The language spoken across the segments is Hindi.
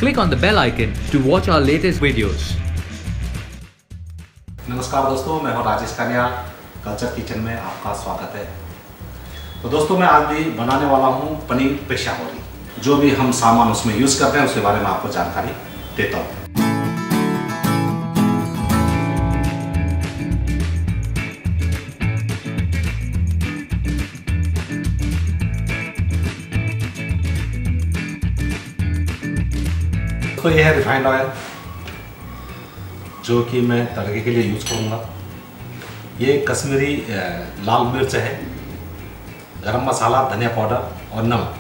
click on the bell icon to watch our latest videos. नमस्कार दोस्तों, मैं हूं राजेश कन्या। कल्चर किचन में आपका स्वागत है। तो दोस्तों, मैं आज भी बनाने वाला हूं पनीर पेशावरी। जो भी हम सामान उसमें यूज़ करते हैं उसके बारे में आपको जानकारी देता हूं। तो यह है रिफाइंड ऑयल जो कि मैं तड़के के लिए यूज़ करूँगा। ये कश्मीरी लाल मिर्च है, गरम मसाला, धनिया पाउडर और नमक।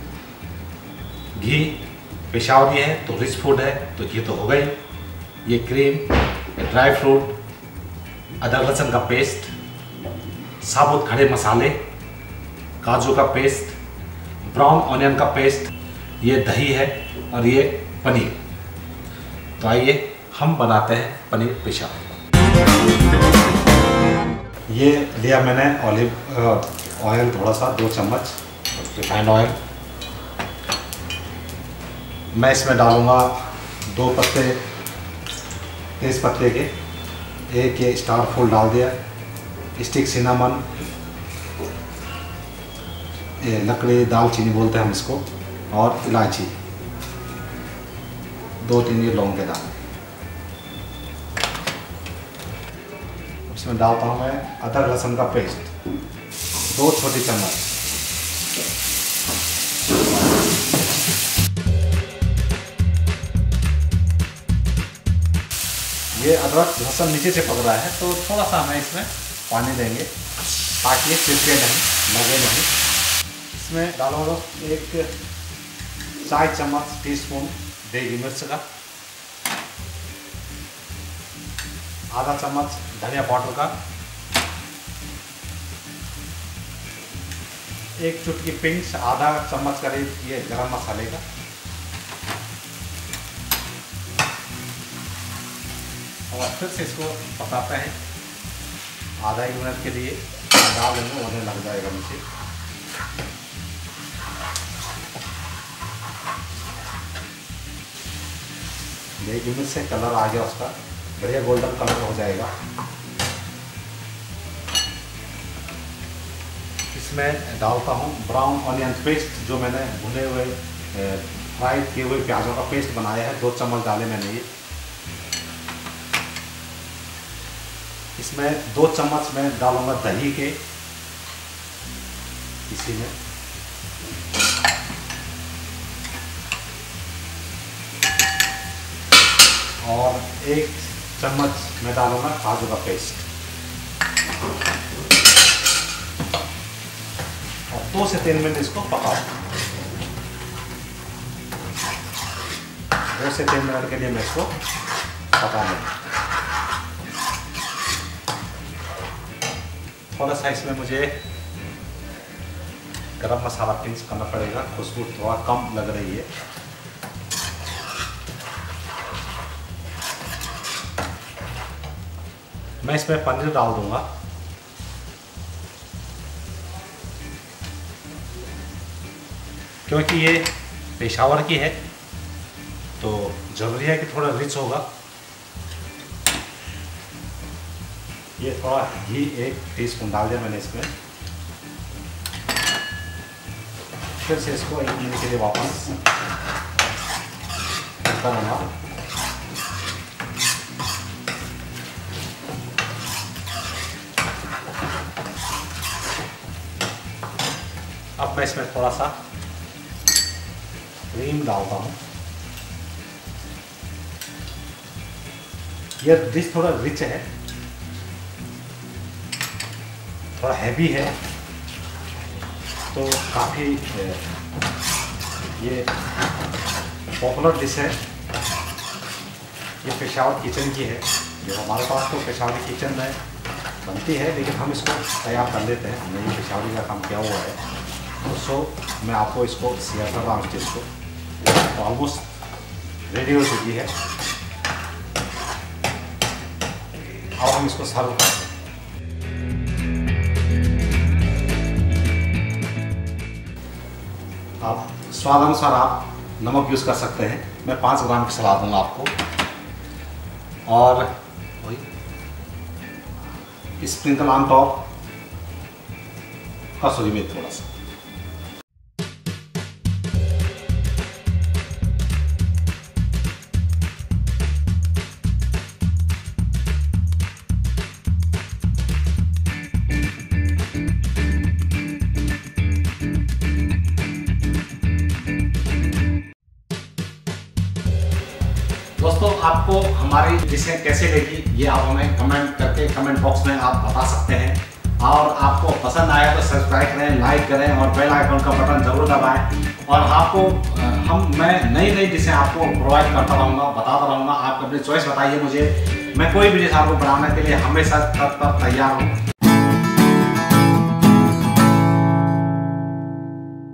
घी पेशावरी है तो रिच फूड है तो घी तो होगा ही। ये क्रीम, ड्राई फ्रूट, अदरक लहसुन का पेस्ट, साबुत खड़े मसाले, काजू का पेस्ट, ब्राउन ऑनियन का पेस्ट, ये दही है और ये पनीर। तो आइए हम बनाते हैं पनीर पेशावरी। ये लिया मैंने ऑलिव ऑयल थोड़ा सा, 2 चम्मच रिफाइंड ऑयल। मैं इसमें डालूँगा 2 पत्ते तेज पत्ते के, एक ये स्टार फूल डाल दिया, स्टिक सिनामन, ये लकड़ी दालचीनी बोलते हैं हम इसको, और इलायची, 2-3 ये लौंग के दाने। इसमें डालता हूँ मैं अदरक लहसुन का पेस्ट, 2 छोटी चम्मच। ये अदरक लहसुन नीचे से पक रहा है तो थोड़ा सा हमें इसमें पानी देंगे ताकि ये चिपके नहीं, लगे नहीं। इसमें डालूंगा 1 चाय चम्मच टीस्पून देगी मिर्च का, आधा चम्मच धनिया पाउडर का, 1 चुटकी पिंच, आधा चम्मच करीब ये गरम मसाले का, और फिर से इसको पकाते हैं आधा 1 मिनट के लिए। डाल देंगे, होने लग जाएगा नीचे। देगी मिर्च से कलर आ गया उसका, बढ़िया गोल्डन कलर हो जाएगा। इसमें डालता हूँ ब्राउन ऑनियन पेस्ट, जो मैंने भुने हुए फ्राई किए हुए प्याजों का पेस्ट बनाया है। 2 चम्मच डाले मैंने ये। इसमें 2 चम्मच मैं डालूंगा दही के, इसी में और 1 चम्मच मैं डालूंगा काजू का पेस्ट, और 2 से 3 मिनट इसको पकाओ। 2 से 3 मिनट के लिए मैं इसको पका लूँगा। थोड़ा सा इसमें मुझे गरम मसाला पिंच करना पड़ेगा, खुशबू थोड़ा कम लग रही है। मैं इसमें पनीर डाल दूंगा। क्योंकि ये पेशावर की है तो ज़रूरी है कि थोड़ा रिच होगा। ये थोड़ा घी 1 टीस्पून डाल दिया मैंने इसमें। फिर से इसको 1 मिनट के लिए वापस करूँगा। अब मैं इसमें थोड़ा सा क्रीम डालता हूँ। ये डिश थोड़ा रिच है, थोड़ा हैवी है, तो काफ़ी ये पॉपुलर डिश है। ये पेशावर किचन की है, जो हमारे पास तो पेशावरी किचन में बनती है, लेकिन हम इसको तैयार कर लेते हैं। हमने ये पेशावरी का काम किया हुआ है, तो मैं आपको इसको शेयर कर रहा हूँ। डिश को तो ऑलमोस्ट रेडी हो चुकी है। अब हम इसको सर्व करते हैं। आप स्वाद अनुसार आप नमक यूज़ कर सकते हैं। मैं 5 ग्राम की सलाह दूंगा आपको। और वही स्प्रिंकल ऑन टॉप कसूरी मेथी थोड़ा सा। दोस्तों, आपको हमारी डिशें कैसे लगी ये आप हमें कमेंट करके कमेंट बॉक्स में आप बता सकते हैं। और आपको पसंद आया तो सब्सक्राइब करें, लाइक करें और बेल आइकन का बटन जरूर दबाएं। और आपको मैं नई नई डिशें आपको प्रोवाइड करता रहूँगा, बताता रहूँगा। आप अपनी चॉइस बताइए मुझे, मैं कोई भी डिश आपको बनाने के लिए हमेशा तत्पर तैयार हूँ।